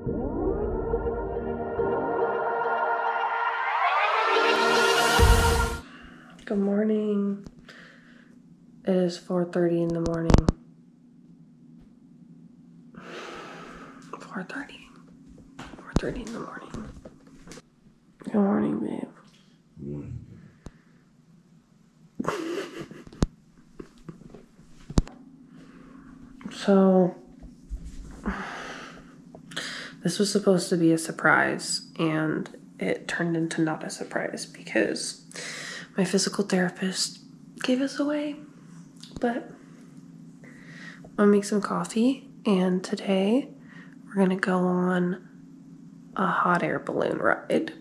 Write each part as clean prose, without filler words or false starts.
Good morning. It is 4:30 in the morning. 4:30 in the morning. Good morning, babe. Good morning. So, this was supposed to be a surprise, and it turned into not a surprise because my physical therapist gave us away. But I'll make some coffee, and today we're gonna go on a hot air balloon ride.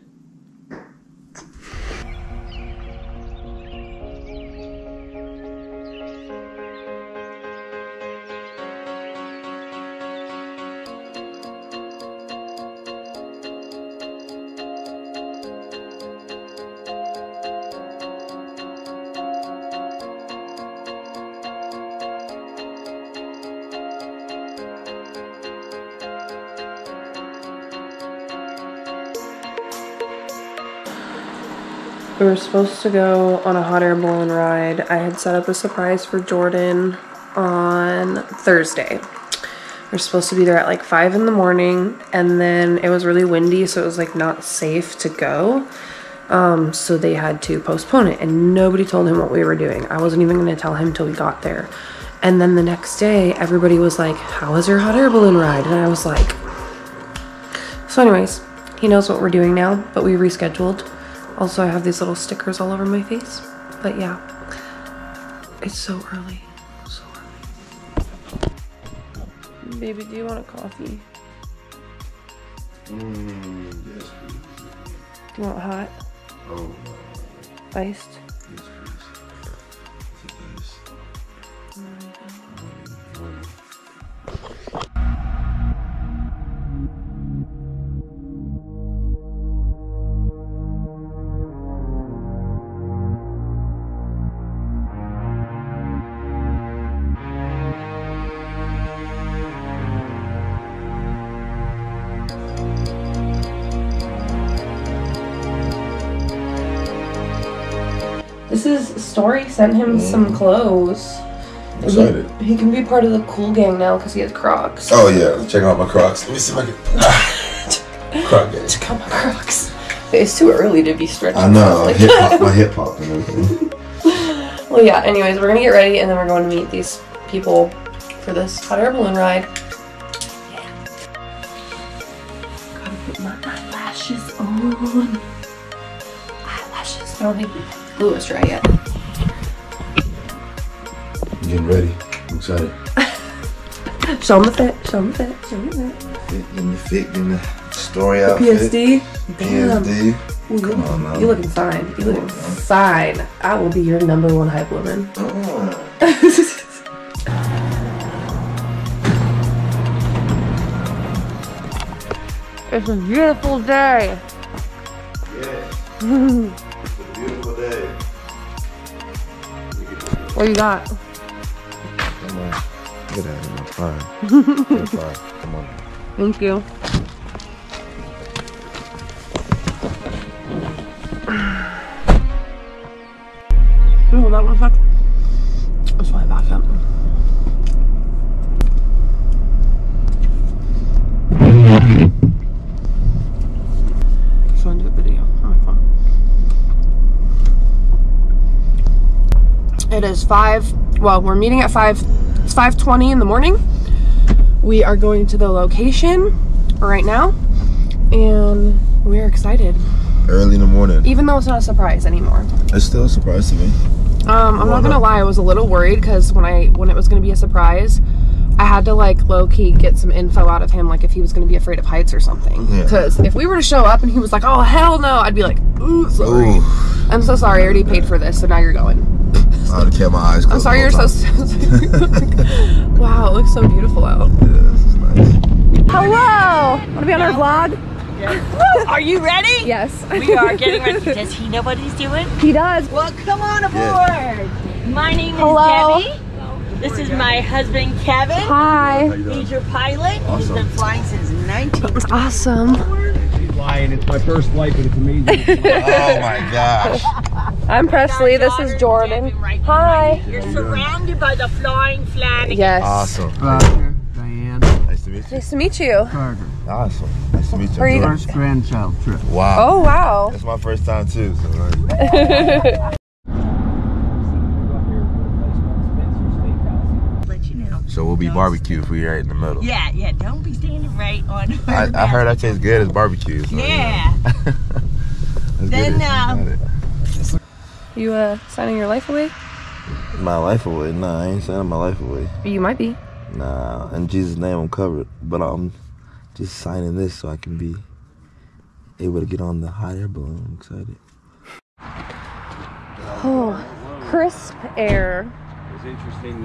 We were supposed to go on a hot air balloon ride. I had set up a surprise for Jordan on Thursday. We're supposed to be there at like 5 in the morning, and then it was really windy, so it was like not safe to go. So they had to postpone it, and nobody told him what we were doing. I wasn't even going to tell him till we got there. And then the next day, everybody was like, "How was your hot air balloon ride?" And I was like, so anyways, he knows what we're doing now, but we rescheduled. Also, I have these little stickers all over my face. But yeah, it's so early. So early. Baby, do you want a coffee? Yes, please. Do you want hot? Oh, Iced? yes, please. It's This is Story sent him some clothes. I'm excited. He can be part of the cool gang now because he has Crocs. Oh yeah, check out my Crocs. Let me see if I can. Croc gang. Check out my Crocs. It's too early to be stretching. I know. My hip hop and everything. Well, yeah. Anyways, we're gonna get ready and then we're going to meet these people for this hot air balloon ride. Yeah. Gotta put my eyelashes on. Eyelashes. I don't think glue is dry yet. I'm getting ready. I'm excited. Show them the fit. Show them the fit. Show them the fit. Getting the fit, getting the Story outfit. PSD. Damn. PSD. Ooh, Come on now. You looking fine. You looking fine. I will be your #1 hype woman. It's a beautiful day. Yes. It's a beautiful day. What you got? Come on. Get out of here. I'm fine. I'm fine. Come on. Thank you. Hold on one sec. Let's fly back up. Just want to do a video on my phone. It is 5. Well, we're meeting at 5. It's 5:20 in the morning. We are going to the location right now, and we're excited. Early in the morning. Even though it's not a surprise anymore. It's still a surprise to me. I'm not gonna lie, I was a little worried because when it was gonna be a surprise, I had to like low-key get some info out of him, like if he was gonna be afraid of heights or something. Because if we were to show up and he was like, "Oh hell no," I'd be like, "Ooh, sorry. Ooh. I'm so sorry. I already paid for this, so now you're going." I would have kept my eyes closed. I'm sorry, you're so. Wow, it looks so beautiful out. Yeah, this is nice. Hello. Want to be on our vlog? Yes. Are you ready? Yes. We are getting ready. Does he know what he's doing? He does. Well, come on aboard. My name is Hello. Debbie. This is my husband, Kevin. Hi. How you doing? He's your pilot. Awesome. He's been flying since 19. Awesome. She's lying. It's my first flight, but it's amazing. Oh my gosh. I'm Presley. This is Jordan. Hi. You're surrounded by the flying Flannigan. Yes. Awesome. Roger, Diane, Nice to meet you. Nice to meet you. Carter. Awesome. Nice to meet you. Are you- First grandchild trip. Wow. Oh, wow. It's my first time too. So like, Let you know. so we'll be barbecue if we're right in the middle. Yeah, yeah. Don't be standing right on. I heard that tastes good as barbecue. So, Yeah. Let's Then, get it. You signing your life away? My life away? Nah, I ain't signing my life away. You might be. Nah, in Jesus' name I'm covered. But I'm just signing this so I can be able to get on the hot air balloon. I'm excited. Oh, crisp air. It was interesting,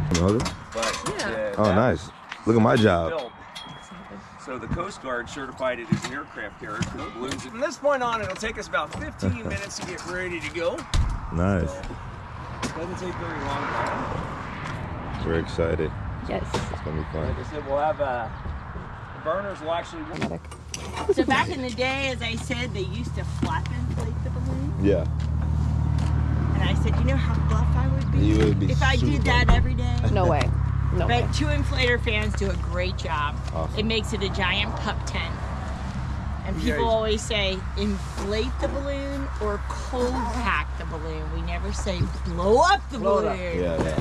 Oh, nice. Look at my job. So the Coast Guard certified it as an aircraft carrier for the balloons. From this point on, it'll take us about 15 minutes to get ready to go. Nice. So, it doesn't take very long. We're excited. Yes. It's gonna be fun. Like I said, we'll have the burners will actually. So back in the day, as I said, they used to flap inflate the balloon. Yeah. And I said, you know how buff I would be, You would be if I super did that every day? No way. No way. But two inflator fans do a great job. Awesome. It makes it a giant pup tent. And Yeah, people always say, inflate the balloon or cold pack the balloon. We never say blow up the balloon. Yeah.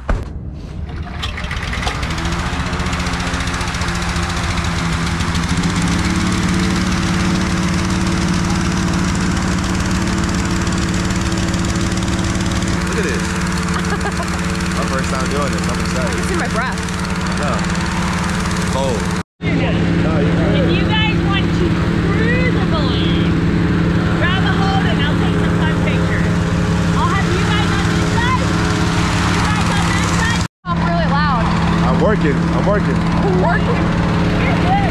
Look at this. My first time doing this. I'm excited. It's in my breath. No. Cold. If you guys want to cruise a balloon, grab a hold and I'll take some fun pictures. I'll have you guys on this side. You guys on this side. I'm really loud. I'm working. Working. You're good,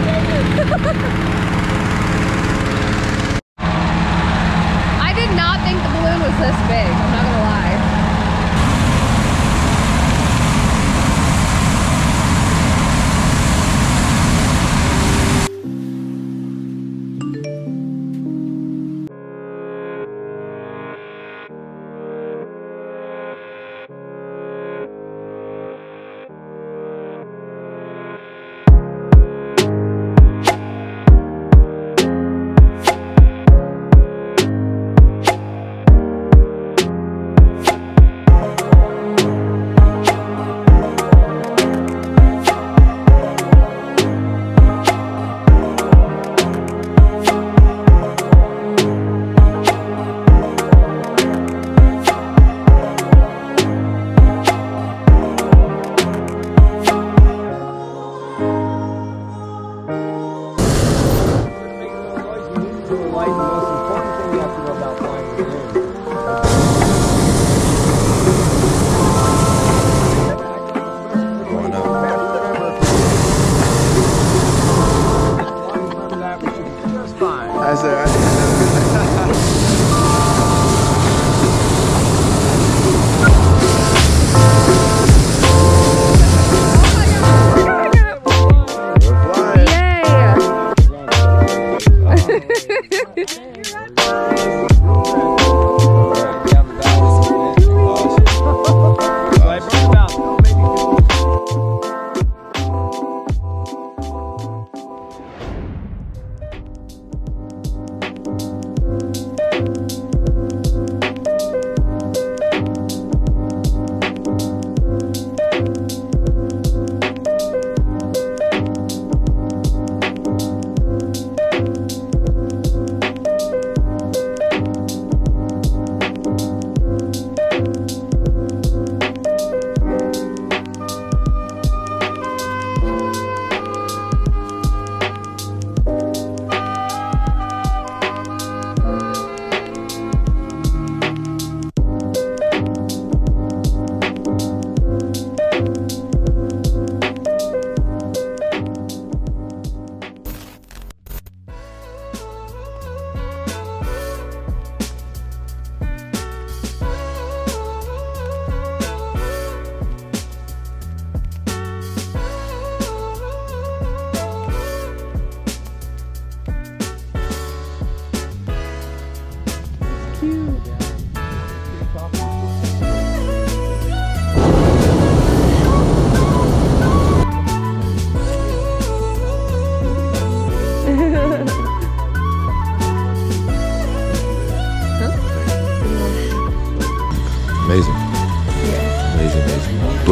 I did not think the balloon was this big. I'm not gonna lie. Going up. I said. We're flying.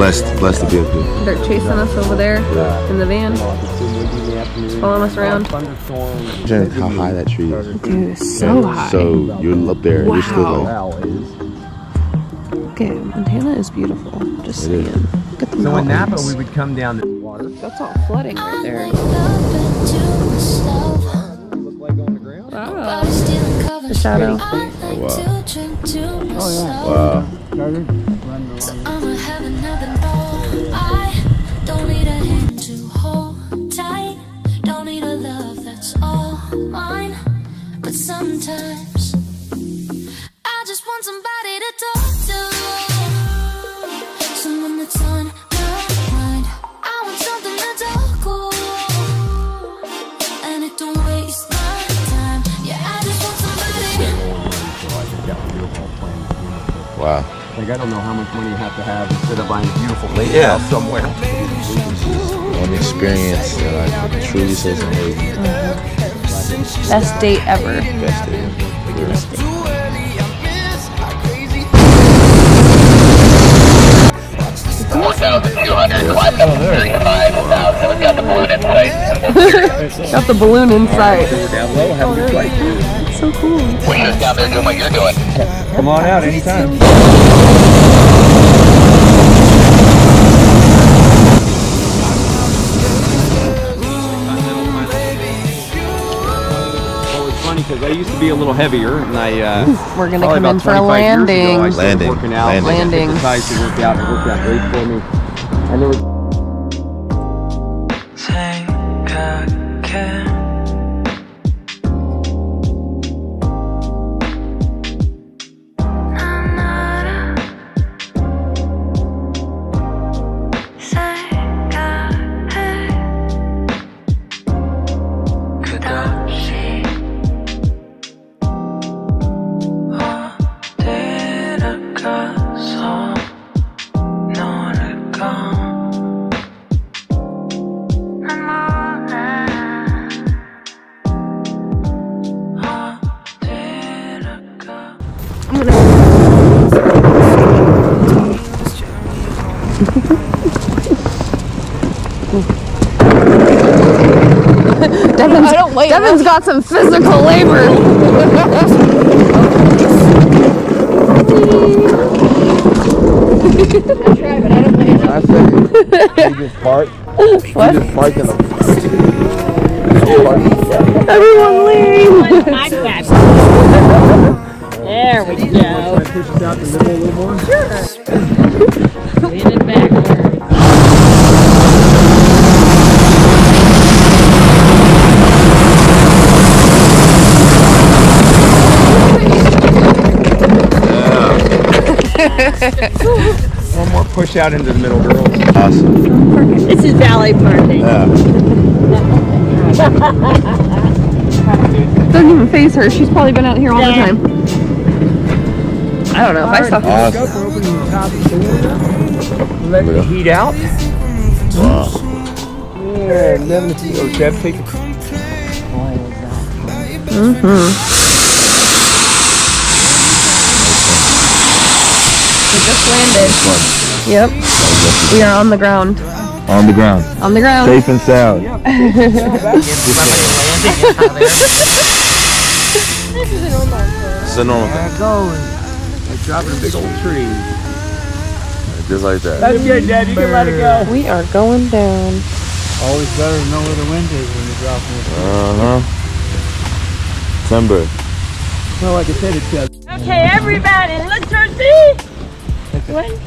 blessed to be up here. They're chasing us over there in the van. Following us around. Imagine how high that tree is. Dude, it's so high. So you're up there. Wow. You're still like, okay, Montana is beautiful. Just saying. Look at the So in Napa, mountains. we would come down the water. That's all flooding right there. Look like on the ground. Wow. The shadow. oh, wow. Wow. Don't need a hand to hold tight. Don't need a love that's all mine. But sometimes I just want somebody to talk to. Someone that's on my mind. I want something that's all cool, and it don't waste my time. Yeah, I just want somebody. Wow. Like, I don't know how much money you have to have instead of buying a beautiful lake Yeah. house somewhere. One experience that I truly says amazing. Best date ever. Best day. Best date. Got the balloon in sight. Down low, have a good flight. It's so cool. We're just down there doing what you're doing. Come on out anytime. Because I used to be a little heavier, and We're gonna probably come in about for a 25 years ago, landing. I started working out. Landing. Exercise to work out, and it worked out great for me. And there was Devin's got some physical labor. You just park. What? You just park in the. Everyone leave. There we go. push us out the middle a little more. Sure. Lean it backwards. One more push out into the middle, girls. Awesome. This is valet parking. Yeah. Doesn't even phase her. She's probably been out here all the time. I don't know if I saw. Awesome. We're opening the top of the door. Let the heat out. Wow. Yeah, 11 feet. Oh, Deb, take it. We just landed. Yep. We are on the ground. On the ground. On the ground. Safe and sound. It's a normal thing. There it goes. Like dropping a big old tree. Just like that. That's good, Dad. You can let it go. We are going down. Always better to know where the wind is when you're dropping it. Timber. Well, like I said, it's Okay, everybody, let's go see. 1, 2,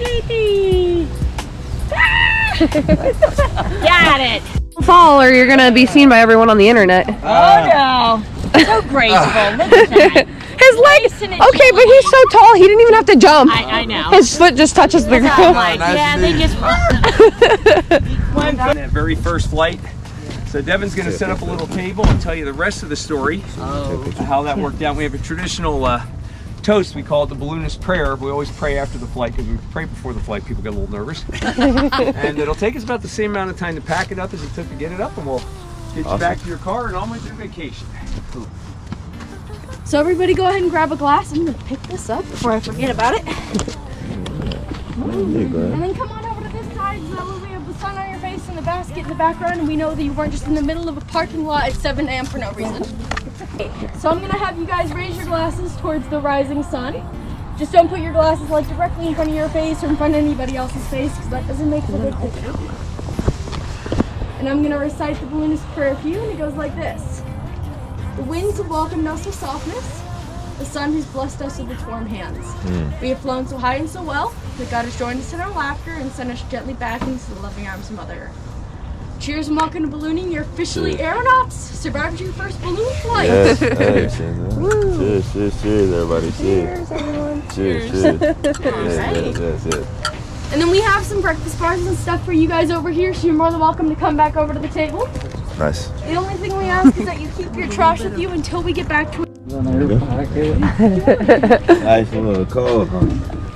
3. Got it. Fall or you're gonna be seen by everyone on the internet. Oh no. So graceful. Look at that. His legs. Okay, but he's so tall he didn't even have to jump. I know. His foot just touches the I'm ground. like, yeah, they just. on that very first flight. So Devin's going to set up a little table and tell you the rest of the story, how that worked out. We have a traditional toast. We call it the balloonist prayer. We always pray after the flight because we pray before the flight. People get a little nervous. And it'll take us about the same amount of time to pack it up as it took to get it up, and we'll get you back to your car and on with your vacation. So everybody go ahead and grab a glass. I'm gonna pick this up before I forget about it. There you go. And then come on over to this guys, that way we have the sun on your face and the basket in the background, and we know that you weren't just in the middle of a parking lot at 7 a.m. for no reason. So I'm gonna have you guys raise your glasses towards the rising sun. Just don't put your glasses like directly in front of your face or in front of anybody else's face, because that doesn't make a good picture. And I'm gonna recite the balloonist prayer for you, and it goes like this. The winds have welcomed us with softness. The sun has blessed us with its warm hands. We have flown so high and so well that God has joined us in our laughter and sent us gently back into the loving arms of Mother Earth. Cheers and welcome to ballooning. You're officially aeronauts. Survived your first balloon flight. Yes, cheers, cheers, everybody. Cheers, everyone. Cheers. Yes. And then we have some breakfast bars and stuff for you guys over here, so you're more than welcome to come back over to the table. Nice. The only thing we ask is that you keep your trash with you until we get back to it. Nice, a little cold, huh?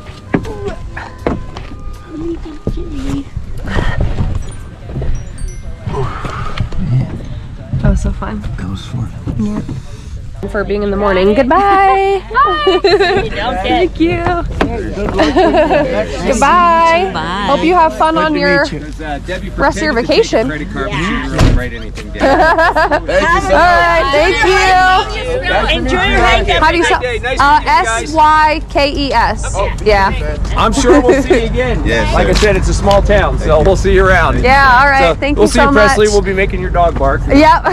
That was so fun. That was fun. Yeah. For being in the morning. Goodbye. Thank you. Goodbye. Bye. Hope you have fun on your rest of your vacation. Thank you. Enjoy your hike. How do you spell? S-Y-K-E-S. Yeah. I'm sure we'll see you again. Yes, like I said, it's a small town, so we'll see you around. Yeah, all right. Thank you so much. We'll see you, Presley. We'll be making your dog bark. Yep.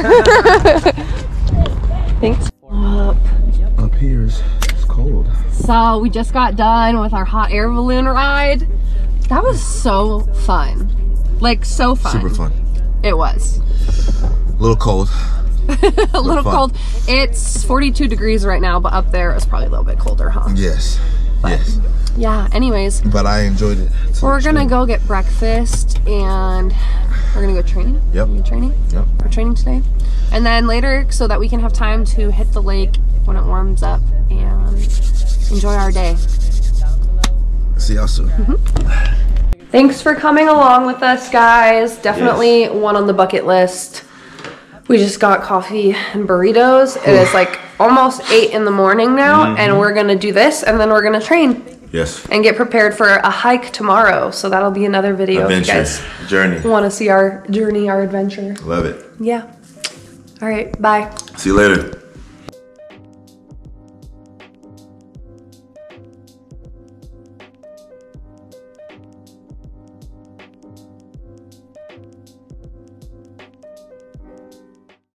Thanks. Up here is cold. So we just got done with our hot air balloon ride. That was so fun. Like, so fun. Super fun. It was. A little cold. A little cold. It's 42 degrees right now, but up there it's probably a little bit colder, huh? Yes. Yes. Yeah, anyways. But I enjoyed it. We're gonna go get breakfast and we're gonna go training. Yep. Training? Yep. We're training today. And then later, so that we can have time to hit the lake when it warms up and enjoy our day. See y'all soon. Thanks for coming along with us, guys. Definitely one on the bucket list. We just got coffee and burritos. It is like almost 8 in the morning now, and we're gonna do this, and then we're gonna train. Yes. And get prepared for a hike tomorrow. So that'll be another video. Adventure. If you guys Journey. want to see our journey, our adventure. Love it. Yeah. All right. Bye. See you later.